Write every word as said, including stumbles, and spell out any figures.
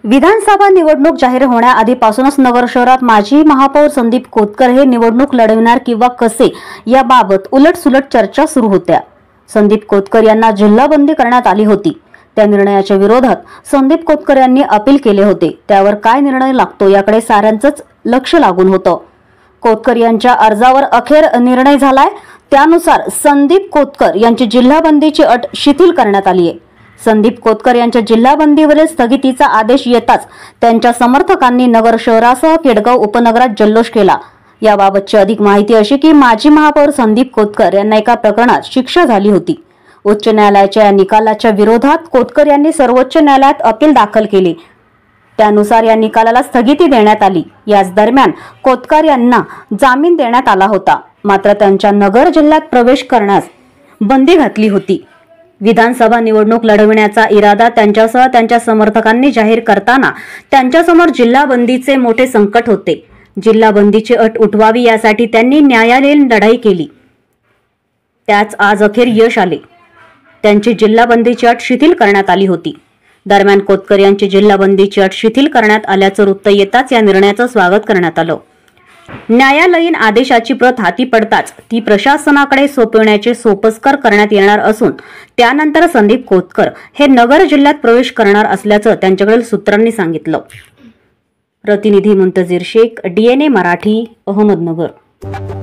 विधानसभा निवडणूक जाहीर होण्याआधीपासूनच नगर शहरात माजी महापौर संदीप कोतकर हे निवडणूक लढविणार किंवा कसे याबाबत उलटसुलट चर्चा सुरू होत्या। संदीप कोतकर यांना जिल्हाबंदी करण्यात आली होती। त्या निर्णयाच्या विरोधात संदीप कोतकर यांनी अपील केले होते। त्यावर काय निर्णय लागतो याकडे साऱ्यांचंच लक्ष लागून होतं। कोतकर यांच्या अर्जावर अखेर निर्णय झालाय। त्यानुसार संदीप कोतकर यांची जिल्हाबंदीची अट शिथिल करण्यात आली आहे। संदीप कोतकर यांच्या जिल्हाबंदीवरील स्थगितीचा आदेश येताच त्यांच्या समर्थकांनी नगर शहरासह केडगाव उपनगरात जल्लोष केला। याबाबतची अधिक माहिती अशी की माजी महापौर संदीप कोतकर यांना एका प्रकरणात शिक्षा झाली होती। उच्च न्यायालयाच्या या निकालाच्या विरोधात कोतकर यांनी सर्वोच्च न्यायालयात अपील दाखल केले। त्यानुसार या निकालाला स्थगिती देण्यात आली। याच दरम्यान कोतकर यांना जामीन देण्यात आला होता, मात्र त्यांच्या नगर जिल्ह्यात प्रवेश करण्यास बंदी घातली होती। विधानसभा निवडणूक लढविण्याचा इरादा त्यांच्यासह त्यांच्या समर्थकांनी जाहीर करताना त्यांच्यासमोर जिल्हाबंदीचे मोठे संकट होते। जिल्हाबंदीची अट उठवावी यासाठी त्यांनी न्यायालयीन लढाई केली। त्याच आज अखेर यश आले। त्यांची जिल्हाबंदीची अट शिथिल करण्यात आली होती। दरम्यान कोतकर यांची जिल्हाबंदीची अट शिथिल करण्यात आल्याचं वृत्त येताच या निर्णयाचं स्वागत करण्यात आलं। न्यायालयीन आदेशाची प्रत हाती पडताच ती प्रशासनाकडे सोपवण्याचे सोपस्कर करण्यात येणार असून त्यानंतर संदीप कोतकर हे नगर जिल्ह्यात प्रवेश करणार असल्याचं त्यांच्याकडील सूत्रांनी सांगितलं। प्रतिनिधी मुंतजीर शेख, डीएनए मराठी, अहमदनगर।